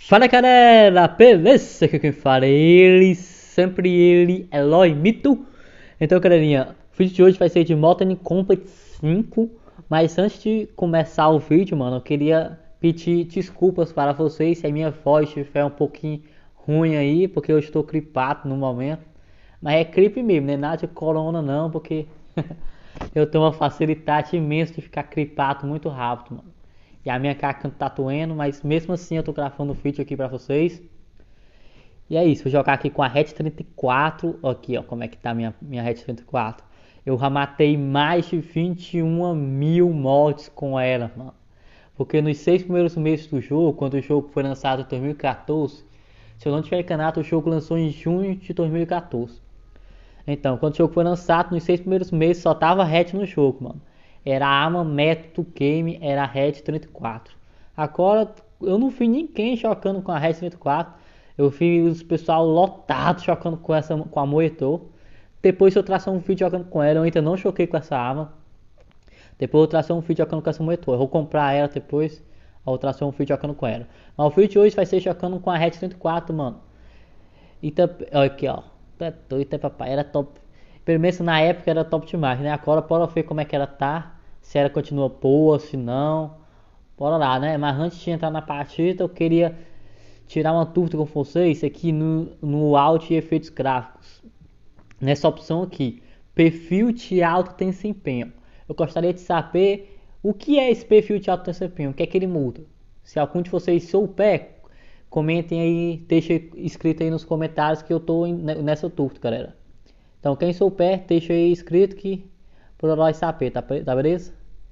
Fala galera, beleza? Aqui quem fala é ele, sempre ele, Eloy Mito. Então galerinha, o vídeo de hoje vai ser de Mortal Kombat 5. Mas antes de começar o vídeo, mano, eu queria pedir desculpas para vocês se a minha voz estiver um pouquinho ruim aí, porque eu estou gripado no momento. Mas é gripe mesmo, não é nada de corona não, porque eu tenho uma facilidade imensa de ficar gripado muito rápido, mano. E a minha cara tá doendo, mas mesmo assim eu tô gravando o vídeo aqui pra vocês. E é isso, vou jogar aqui com a Red 34. Aqui, ó, como é que tá minha Red 34. Eu já matei mais de 21 mil mortes com ela, mano. Porque nos 6 primeiros meses do jogo, quando o jogo foi lançado em 2014, se eu não tiver enganado, o jogo lançou em junho de 2014. Então, quando o jogo foi lançado, nos 6 primeiros meses só tava Red no jogo, mano. Era a arma método game, era a Red 34. Agora, eu não vi ninguém jogando com a Red 34. Eu vi os pessoal lotado jogando com a Moetor. Depois eu traço um vídeo jogando com ela, eu ainda não choquei com essa arma. Depois eu traço um vídeo jogando com essa Moetor. Eu vou comprar ela depois, eu traço um vídeo jogando com ela. Mas o vídeo de hoje vai ser jogando com a Red 34, mano. Olha aqui, ó. Tá doido, papai. Era top. Pelo menos na época era top demais, né? Agora bora ver como é que ela tá. Se ela continua boa, se não. Bora lá, né? Mas antes de entrar na partida, eu queria tirar uma dúvida com vocês aqui no áudio e efeitos gráficos. Nessa opção aqui, perfil de alto desempenho. Eu gostaria de saber o que é esse perfil de alto desempenho, o que é que ele muda. Se algum de vocês souber, comentem aí, deixa escrito aí nos comentários que eu tô nessa dúvida, galera. Então quem souber, deixa aí escrito que por nós saber, tá beleza?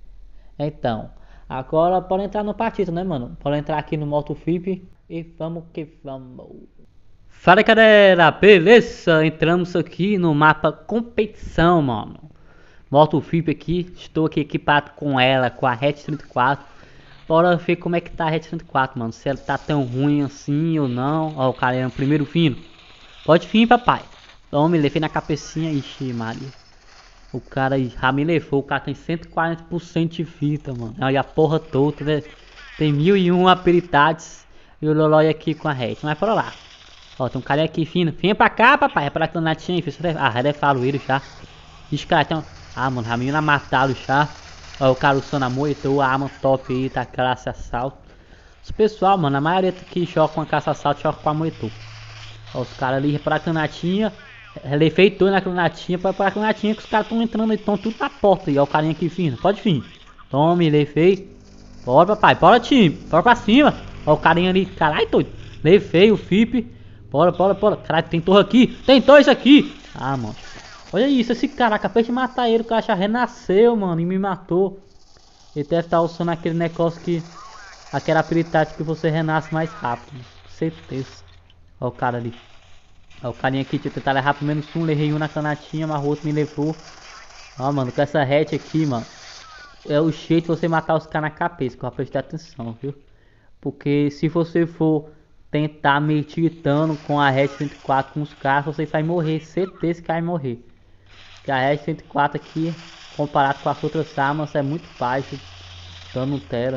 Então, agora pode entrar no partido, né, mano? Pode entrar aqui no modo VIP e vamos que vamos. Fala galera, beleza? Entramos aqui no mapa competição, mano. Moto VIP aqui, estou aqui equipado com ela, com a Red 34. Bora ver como é que tá a Red 34, mano. Se ela tá tão ruim assim ou não. Ó, o cara é o primeiro vindo. Pode vir, papai. Toma, me levei na cabecinha. Ixi, Maria. O cara já me levou. O cara tem 140% de vida, mano. Olha a porra toda, né? Tem 1001 habilidades. E o Lolói aqui com a Red. Mas bora lá. Ó, tem um cara aqui vindo. Vinha pra cá, papai. É pra aquela natinha aí. Ah, já deve falar ele já. Ixi, cara, tem um... Ah, mano, a menina mataram já. Ó, o cara usando a moetou, a arma top aí, tá classe assalto. Os pessoal, mano, a maioria que joga com a caça assalto joga com a moetou. Ó, os caras ali pra granatinha. Ele feitou na granatinha, pra granatinha que os caras tão entrando e tão tudo na porta aí. Ó, o carinha aqui vindo, pode vir. Tome, levei. Bora, papai, bora time, bora pra cima. Ó, o carinha ali, caralho, doido. Levei o FIP. Bora, bora, bora. Caralho, tem torre aqui, tem dois aqui. Ah, mano. Olha isso, esse cara, acabei de matar ele, o cara já renasceu, mano, e me matou. Ele deve estar usando aquele negócio que... Aquela habilidade que você renasce mais rápido, certeza. Olha o cara ali. Olha o carinha aqui, deixa eu tentar levar pelo menos um, levei um na canatinha, mas o outro me levou. Ó, mano, com essa hatch aqui, mano, é o jeito de você matar os caras na cabeça, que eu vou prestar atenção, viu? Porque se você for tentar meter dano com a Red 104 com os caras, você vai morrer, certeza que vai morrer. Que a Red 104 aqui, comparado com as outras armas, é muito baixo. Dano tela.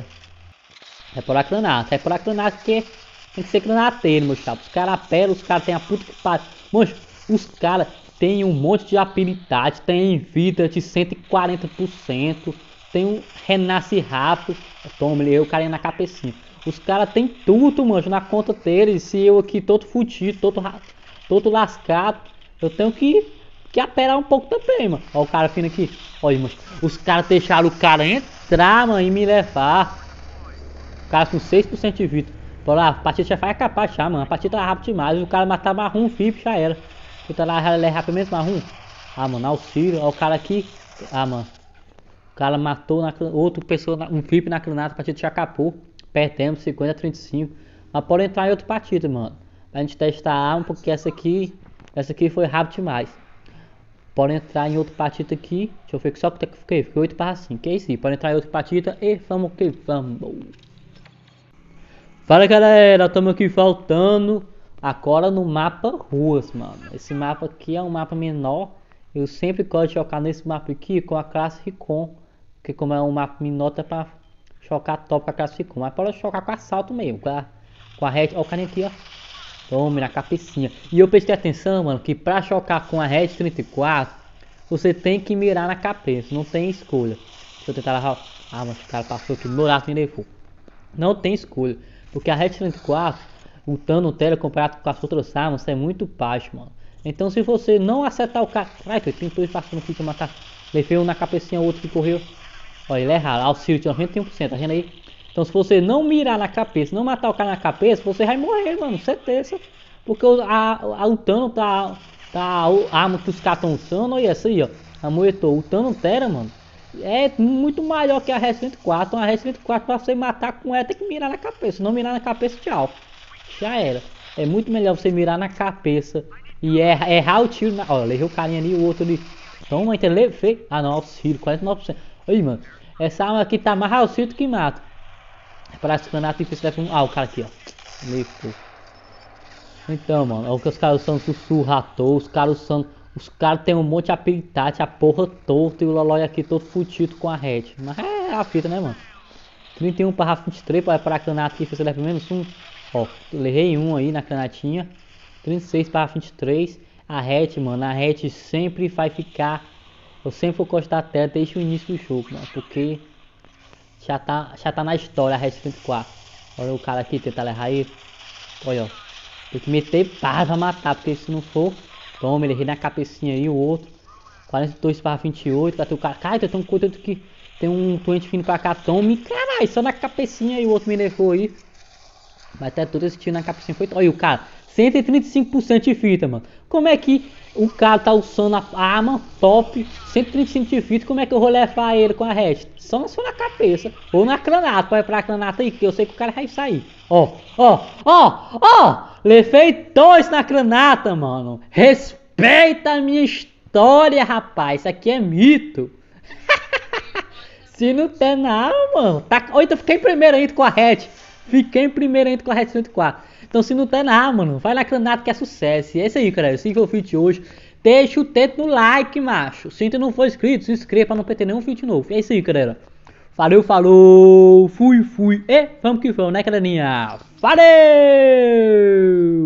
É por aclanato, porque tem que ser granateiro, meu chapa. Os caras apelam, os caras têm a puta que pariu. Mancho, os caras têm um monte de habilidade, tem vida de 140%, tem um renasce rápido. Toma, eu carinha na cabecinha. Os caras têm tudo, mancho, na conta deles. Se eu aqui todo fudido, todo lascado, eu tenho que apelar um pouco também, mano. Olha o cara vindo aqui. Olha, mano. Os caras deixaram o cara entrar, mano, e me levar. O cara com 6% de vida. Bora lá, a partida já vai acabar já, mano. A partida tá rápido demais. O cara matar marrom, VIP, já era. Tenta lá, ele é rápido mesmo, marrom. Ah, mano, auxílio. Olha o cara aqui. Ah, mano. O cara matou outra pessoa, um VIP na clinata. A partida já acabou. Perdemos 50-35. Mas pode entrar em outra partida, mano. Pra gente testar a arma, porque essa aqui foi rápido demais. Pode entrar em outra partida aqui. Deixa eu ver que só que fiquei 8/5. Que é isso aí. Pode entrar em outra partida e vamos que vamos. Fala galera, estamos aqui faltando agora no mapa ruas, mano. Esse mapa aqui é um mapa menor. Eu sempre gosto de jogar nesse mapa aqui com a classe Recon. Porque como é um mapa menor, tá pra chocar top com a classe Recon. Mas pode chocar com assalto mesmo. com a hatch. Ó o carinha aqui, ó. Tome na cabecinha. E eu prestei atenção, mano, que pra chocar com a hatch 34, você tem que mirar na cabeça, não tem escolha. Deixa eu tentar lavar. Ah, mas o cara passou aqui no meu lado e me levou. Não tem escolha, porque a hatch 34, o Tano Tele comparado com as outras armas, é muito baixo, mano. Então se você não acertar o cara... Ai, tem dois passando aqui que eu matar. Levei um na cabecinha, o outro que correu. Olha, ele é raro, auxílio de 91%, tá vendo aí? Então se você não mirar na cabeça, não matar o cara na cabeça, você vai morrer, mano, certeza. Porque o Tano a arma que os caras estão usando, olha essa aí, ó. A Moetou, o Tano Tera, mano, é muito maior que a Hatch 34. Então a Hatch 34 pra você matar com ela tem que mirar na cabeça. Se não mirar na cabeça, tchau. Já era. É muito melhor você mirar na cabeça e errar o tiro. Ó, levei o carinha ali, o outro ali. Toma, então levei. Ah não, auxílio, 49%. Aí, mano, essa arma aqui tá mais auxílio do que mata. Parece granato difícil. Ah, o cara aqui, ó. Levou. Então, mano, é o que os caras são sussurrador, os caras são. Os caras tem um monte de habilidade, a porra torta e o Lolói aqui todo fudido com a hatch. Mas é a fita, né, mano? 31 para 23 para a canata aqui, você leva menos um. Ó, levei um aí na canatinha. 36 para 23. A hatch, mano, a hatch sempre vai ficar. Eu sempre vou gostar da tela desde o início do jogo, mano. Porque já tá na história a hatch 34. Olha o cara aqui tentar levar ele. Olha, ó. Tem que meter pá pra matar, porque se não for. Toma, ele ri na cabecinha aí, o outro. 42 para 28, bateu o cara. Cara, tem um coitado que tem um doente vindo pra cá. Tome, caralho, só na cabecinha aí, o outro me levou aí. Mas até todo esse tiro na cabecinha foi. Olha o cara, 135% de fita, mano. Como é que o cara tá usando a arma top, 135% de fita? Como é que eu vou levar ele com a hatch? Só na cabeça. Ou na granata, vai pra granata aí, que eu sei que o cara vai sair. Ó. Levei 2 na granata, mano. Respeita a minha história, rapaz. Isso aqui é mito. Se não tem nada, mano. Tá... Ou então fiquei em primeiro ainda com a hatch. Fiquei em primeiro ainda com a hatch 104. Então se não tem nada, mano, vai na granata que é sucesso. E é isso aí, galera. Esse foi o vídeo de hoje. Deixa o dedo no like, macho. Se ainda não for inscrito, se inscreva pra não perder nenhum vídeo novo. É isso aí, galera. Valeu, falou. Fui. E vamos que vamos, né, galerinha? Valeu!